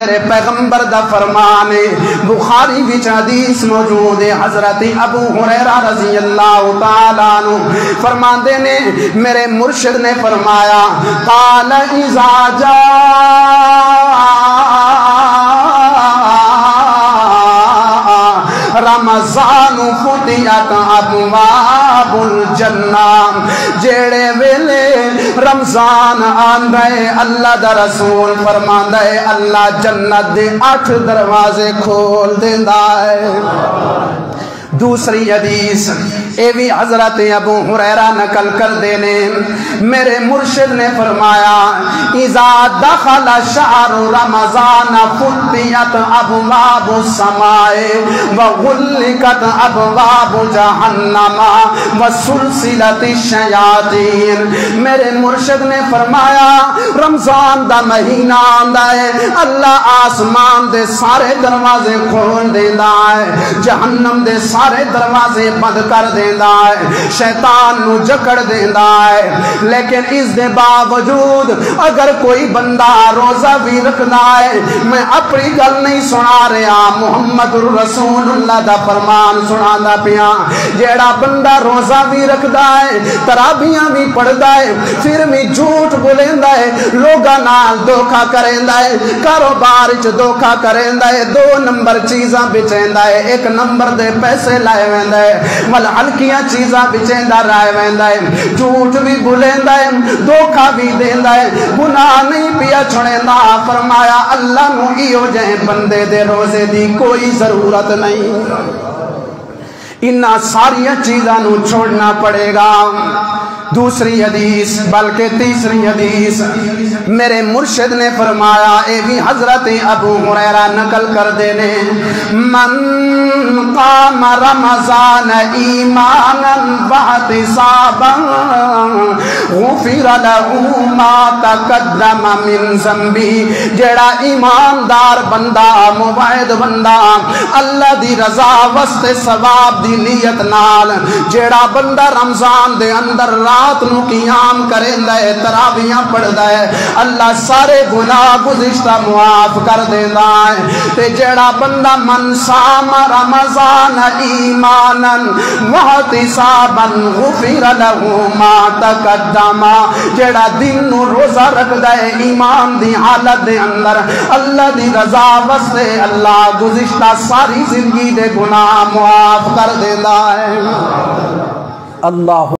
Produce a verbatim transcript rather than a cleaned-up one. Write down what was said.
میرے پیغمبر دا فرمان بخاری وچ حدیث موجود ہے، حضرت ابو ہریرہ رضی اللہ تعالیٰ عنہ فرماندے نے میرے مرشد نے فرمایا قال اذا جاء رمضان فتحت ابواب الجنہ، جیڑے ویلے رمضان آن رہے اللہ دا رسول فرماندا ہے اللہ جنت دے آٹھ دروازے کھول دیندا ہے۔ دوسری حدیث اے بھی حضرت ابو ہریرہ نقل کر دینے میرے مرشد نے فرمایا اذا دخل شہر رمضان فتحت ابواب السماء وغلقت ابواب جہنم وسلسلت الشیاطین۔ میرے مرشد نے فرمایا رمضان دا مہینہ آندا ہے اللہ آسمان دے سارے دروازے کھول دیندا ہے، جہنم دے سارے دروازے بند کر دیندا ہے، شیطان نو جکڑ دیندا ہے، لیکن اس دے باوجود اگر کوئی بندہ روزہ بھی رکھدا ہے، میں اپنی گل نہیں سنا رہا محمد رسول اللہ دا فرمان سنانا پیا، جیڑا بندہ روزہ بھی رکھدا ہے تراویحاں بھی پڑھدا ہے پھر بھی جھوٹ بولیندا ہے، لوگاں نال دھوکا کریندا ہے، کاروبار وچ دھوکا کریندا ہے، دو نمبر چیزاں بیچیندا ہے، ایک نمبر دے پیسے لائے ویندا ہے، مل ہلکیاں چیزاں بچیندا رائے ویندا ہے، جھوٹ بھی بولیندا ہے، دھوکا بھی دیندا ہے، گناہ نہیں پیا چھڑیندا۔ فرمایا اللہ نو ایو جے بندے دے روزے دی کوئی ضرورت نہیں، انہاں ساری چیزاں نو چھوڑنا پڑے گا۔ دوسری حدیث بلکہ تیسری حدیث میرے مرشد نے فرمایا اے بھی حضرت ابو ہریرہ نقل کر دینے من قام رمضان ایمانا واحتسابا غفر له ما تقدم من ذنبه، جیڑا ایماندار بندہ موحد بندہ اللہ دی رضا واسطے ثواب دی نیت نال جیڑا بندہ رمضان دے اندر رات نو قیام کریندا ہے تراویحاں پڑھدا ہے اللہ سارے گناہ گزشتہ معاف کر دیندا ہے۔ تے جیڑا بندہ من صام رمضان ایمانا واحتسابا غفر له ما تقدم، جیڑا دن نو روزہ رکھدا ہے ایمان دی حالت دے اندر اللہ دی رضا واسطے اللہ گزشتہ ساری زندگی دے گناہ معاف کر دیندا ہے۔ اللہ